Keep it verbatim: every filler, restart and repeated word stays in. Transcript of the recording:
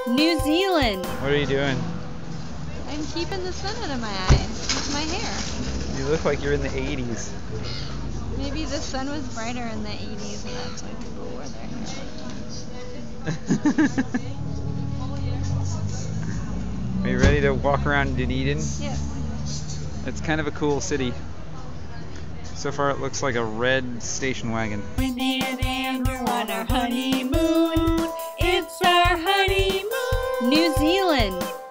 New Zealand. What are you doing? I'm keeping the sun out of my eyes with my hair. You look like you're in the eighties. Maybe the sun was brighter in the eighties and that's why people wore their hair. Are you ready to walk around Dunedin? Yes. It's kind of a cool city. So far it looks like a red station wagon. Wendy and Andrew on our honeymoon. It's our honeymoon. New Zealand.